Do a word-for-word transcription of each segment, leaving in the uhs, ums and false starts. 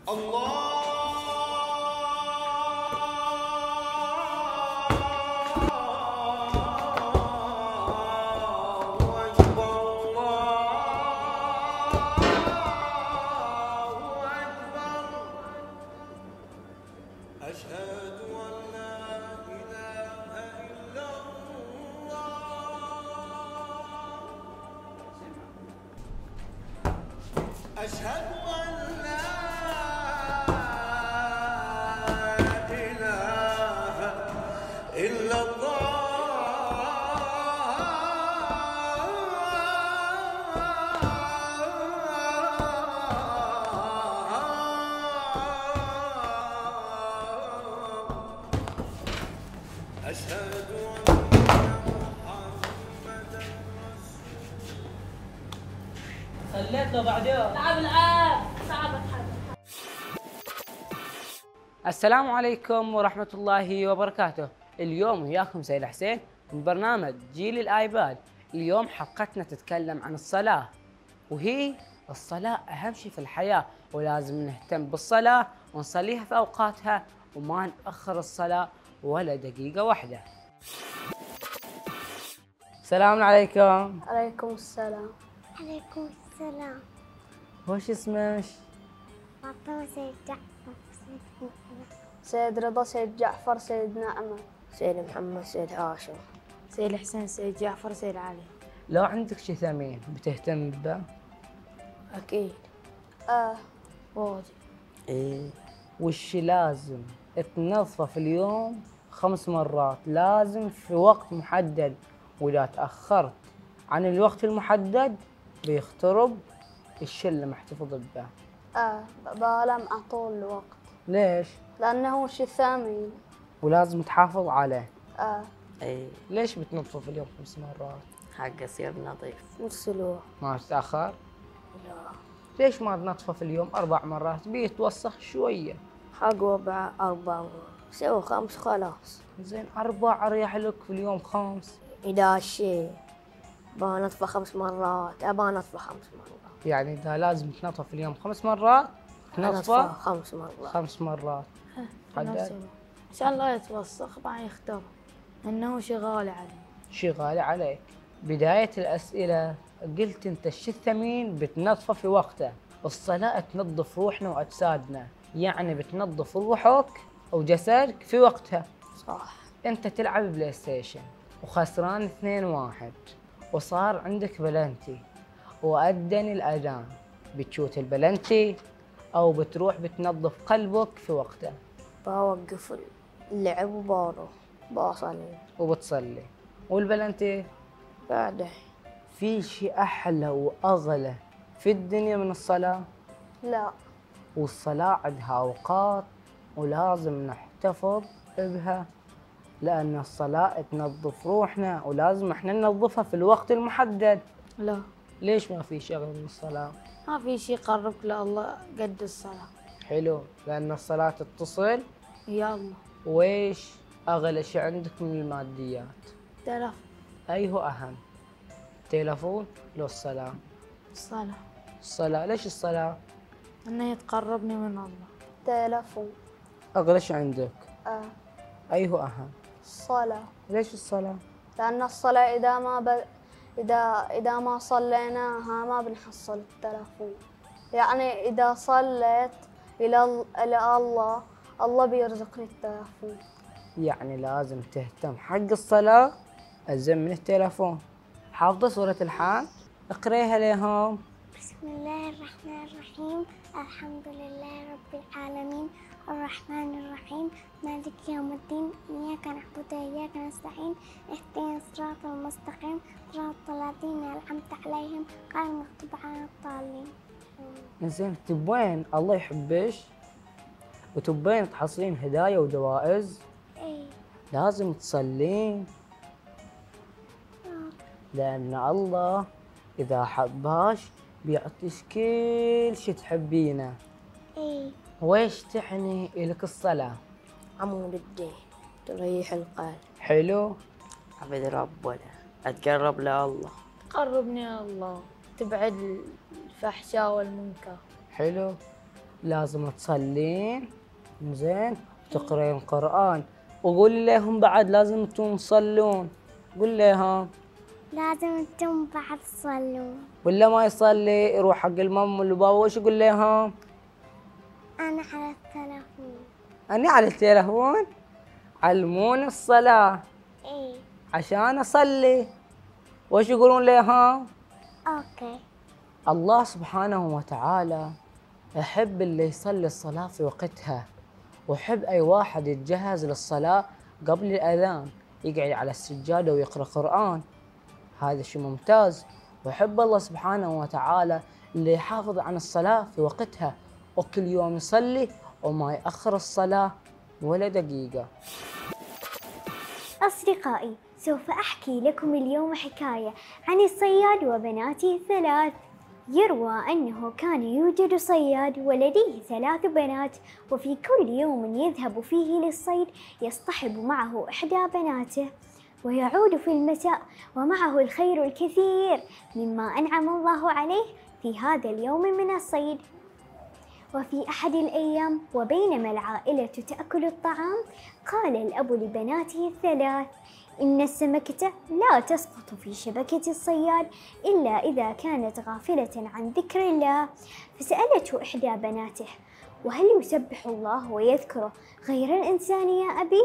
أشهد أن لا إله إلا الله أشهد أن محمدا رسول خليته بعدين. تعال العاب صعب اتحدى. السلام عليكم ورحمة الله وبركاته. اليوم وياكم سيد حسين من برنامج جيل الآيباد. اليوم حلقتنا تتكلم عن الصلاة، وهي الصلاة أهم شيء في الحياة، ولازم نهتم بالصلاة ونصليها في أوقاتها وما نأخر الصلاة ولا دقيقة واحدة. السلام عليكم. عليكم السلام. عليكم السلام. وش اسمك؟ فاطمة سيد جعفر سيد محمد. سيد رضا، سيد جعفر، سيد نعمة، سيد محمد، سيد هاشم، سيد حسين، سيد جعفر، سيد علي. لو عندك شي ثمين بتهتم به؟ أكيد. آه واجد. ايه. وش لازم تنظفه في اليوم خمس مرات، لازم في وقت محدد، واذا تأخرت عن الوقت المحدد بيخترب الشي اللي محتفظ به. آه بلمع طول الوقت. ليش؟ لأنه هو شيء ثمين. ولازم تحافظ عليه. آه اي ليش بتنظفه في اليوم خمس مرات؟ حق يصير نظيف. نفس الوقت. ما تتأخر؟ لا. ليش ما تنظفه في اليوم أربع مرات؟ بيتوسخ شوية. حق وضع أربع مرات. سووا خمس خلاص. زين أربع أريح لك في اليوم خمس. إذا الشيء بنطفى خمس مرات أبى نطفى خمس مرات. يعني إذا لازم تنظفه في اليوم خمس مرات تنظفه نطفى خمس مرات. خمس مرات. حدد. عشان لا يتوسخ بعدين يخترب، انه شي غالي عليه. شي غالي عليك. بداية الأسئلة قلت أنت الشي الثمين بتنظفه في وقته. الصلاة تنظف روحنا وأجسادنا، يعني بتنظف روحك وجسدك في وقتها. صح. أنت تلعب بلاي ستيشن وخسران اثنين واحد وصار عندك بلنتي وأذن الأذان، بتشوت البلنتي أو بتروح بتنظف قلبك في وقته؟ بوقف اللعب وبروح بصلي وبتصلي. والبلنتي بعده. في شي أحلى وأغلى في الدنيا من الصلاة؟ لا. والصلاة عندها أوقات ولازم نحتفظ بها، لأن الصلاة تنظف روحنا ولازم احنا ننظفها في الوقت المحدد. لا، ليش ما في شغل من الصلاة؟ ما في شي يقربك لله قد الصلاة. حلو، لأن الصلاة تتصل. يا الله. ويش أغلى شي عندك من الماديات؟ تلف. أي هو أهم؟ تلفون لو الصلاة؟ الصلاة. الصلاة. ليش الصلاة؟ انه يتقربني من الله. تلفون. أغلى شي عندك؟ آه أي هو أهم؟ الصلاة. ليش الصلاة؟ لأن الصلاة إذا ما ب... إذا إذا ما صليناها ما بنحصل التلفون. يعني إذا صليت إلى ال- إلى الله، الله بيرزقني التلفون. يعني لازم تهتم حق الصلاة أزم من التلفون. حافظة سورة الحاج؟ اقريها لهم. بسم الله الرحمن الرحيم. الحمد لله رب العالمين الرحمن الرحيم مالك يوم الدين إياك نعبد وإياك نستعين اهدنا الصراط المستقيم صراط الذين أنعمت عليهم غير المغضوب عليهم الضالين. زين تبين الله يحبش وتبين تحصلين هدايا ودوائز، إيه. لازم تصلين، لأن الله إذا حباش بيعطيش كل شي تحبينه. إيه. ويش تعني إلك الصلاة؟ عمود الدين، تريح القلب. حلو. عبد ربنا، أتقرب لله. تقربني يا الله، تبعد الفحشاء والمنكر. حلو. لازم تصلين زين وتقرين قرآن، وقولي لهم بعد لازم انتم تصلون. قول لهم. لازم انتم بعد تصلون. ولا ما يصلي يروح حق المام والبابا وش يقول لهم؟ أنا على التلفون. أنا على التلفون؟ علموني الصلاة إيه. عشان أصلي. وش يقولون لهم؟ أوكي. الله سبحانه وتعالى يحب اللي يصلي الصلاة في وقتها، ويحب أي واحد يتجهز للصلاة قبل الأذان يقعد على السجادة ويقرأ قرآن. هذا شيء ممتاز. ويحب الله سبحانه وتعالى اللي يحافظ عن الصلاة في وقتها وكل يوم يصلي وما يأخر الصلاة ولا دقيقة. أصدقائي، سوف أحكي لكم اليوم حكاية عن الصياد وبناته الثلاث. يروى أنه كان يوجد صياد ولديه ثلاث بنات، وفي كل يوم يذهب فيه للصيد يصطحب معه إحدى بناته، ويعود في المساء ومعه الخير الكثير مما أنعم الله عليه في هذا اليوم من الصيد. وفي أحد الأيام وبينما العائلة تأكل الطعام، قال الأب لبناته الثلاث: إن السمكة لا تسقط في شبكة الصياد إلا إذا كانت غافلة عن ذكر الله. فسألته إحدى بناته: وهل يسبح الله ويذكره غير الإنسان يا أبي؟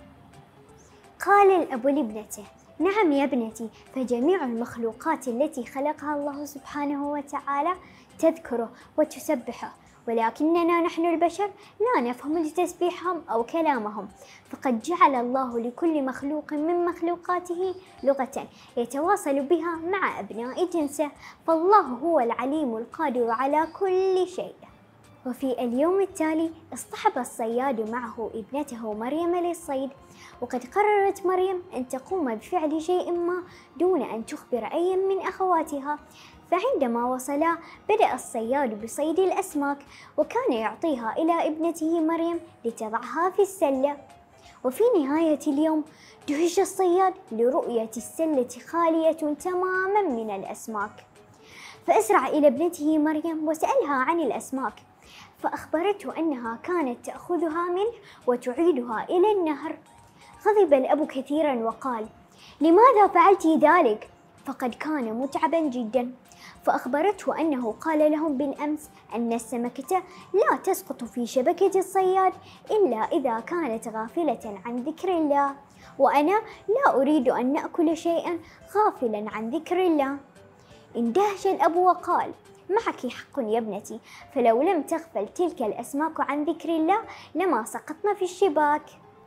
قال الأب لابنته: نعم يا ابنتي، فجميع المخلوقات التي خلقها الله سبحانه وتعالى تذكره وتسبحه، ولكننا نحن البشر لا نفهم تسبيحهم أو كلامهم، فقد جعل الله لكل مخلوق من مخلوقاته لغة يتواصل بها مع أبناء جنسه، فالله هو العليم القادر على كل شيء. وفي اليوم التالي اصطحب الصياد معه ابنته مريم للصيد، وقد قررت مريم أن تقوم بفعل شيء ما دون أن تخبر أي من أخواتها. فعندما وصلا بدأ الصياد بصيد الأسماك، وكان يعطيها إلى ابنته مريم لتضعها في السلة. وفي نهاية اليوم دهش الصياد لرؤية السلة خالية تماما من الأسماك، فأسرع إلى ابنته مريم وسألها عن الأسماك، فأخبرته أنها كانت تأخذها منه وتعيدها إلى النهر. غضب الأب كثيرا وقال: لماذا فعلت ذلك؟ فقد كان متعبا جدا. فأخبرته أنه قال لهم بالأمس أن السمكة لا تسقط في شبكة الصياد إلا إذا كانت غافلة عن ذكر الله، وأنا لا أريد أن نأكل شيئا غافلا عن ذكر الله. اندهش الأب وقال: معك حق يا ابنتي، فلو لم تغفل تلك الأسماك عن ذكر الله لما سقطنا في الشباك.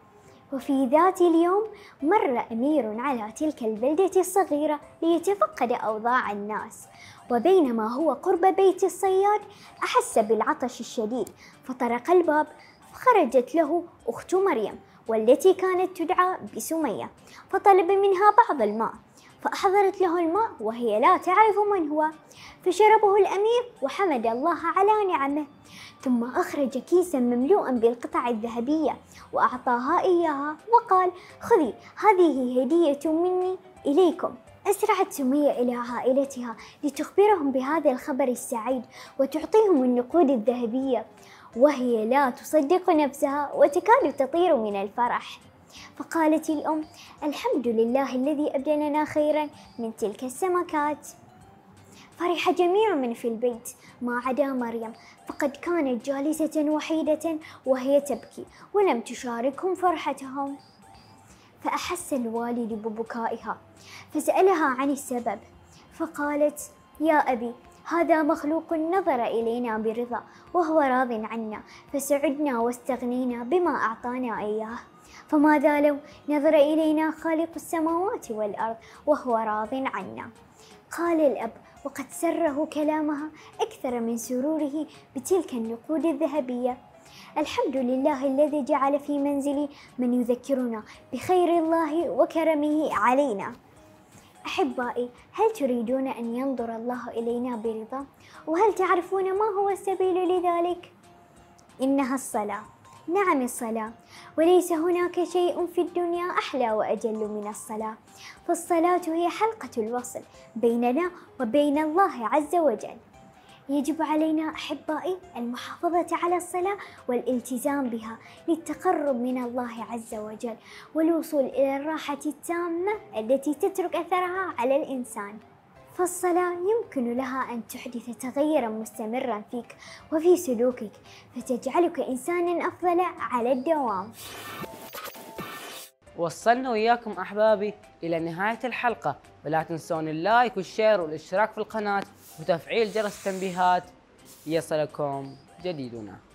وفي ذات اليوم مر أمير على تلك البلدة الصغيرة ليتفقد أوضاع الناس، وبينما هو قرب بيت الصياد أحس بالعطش الشديد، فطرق الباب، فخرجت له أخت مريم والتي كانت تدعى بسمية، فطلب منها بعض الماء، فأحضرت له الماء وهي لا تعرف من هو، فشربه الأمير وحمد الله على نعمه، ثم أخرج كيسا مملوءا بالقطع الذهبية وأعطاها إياها وقال: خذي، هذه هدية مني إليكم. أسرعت سمية إلى عائلتها لتخبرهم بهذا الخبر السعيد وتعطيهم النقود الذهبية، وهي لا تصدق نفسها وتكاد تطير من الفرح. فقالت الأم: الحمد لله الذي أبدلنا خيرا من تلك السمكات. فرح جميع من في البيت ما عدا مريم، فقد كانت جالسة وحيدة وهي تبكي ولم تشاركهم فرحتهم. فأحس الوالد ببكائها فسألها عن السبب، فقالت: يا أبي، هذا مخلوق نظر إلينا برضا وهو راض عنا، فسعدنا واستغنينا بما أعطانا إياه، فماذا لو نظر إلينا خالق السماوات والأرض وهو راض عنا؟ قال الأب وقد سره كلامها أكثر من سروره بتلك النقود الذهبية: الحمد لله الذي جعل في منزلي من يذكرنا بخير الله وكرمه علينا. أحبائي، هل تريدون أن ينظر الله إلينا برضا؟ وهل تعرفون ما هو السبيل لذلك؟ إنها الصلاة. نعم الصلاة، وليس هناك شيء في الدنيا أحلى وأجل من الصلاة، فالصلاة هي حلقة الوصل بيننا وبين الله عز وجل. يجب علينا أحبائي المحافظة على الصلاة والالتزام بها للتقرب من الله عز وجل والوصول إلى الراحة التامة التي تترك أثرها على الإنسان. فالصلاة يمكن لها أن تحدث تغيراً مستمراً فيك وفي سلوكك فتجعلك إنساناً أفضل على الدوام. وصلنا وياكم أحبابي إلى نهاية الحلقة، ولا تنسون اللايك والشير والاشتراك في القناة وتفعيل جرس التنبيهات ليصلكم جديدنا.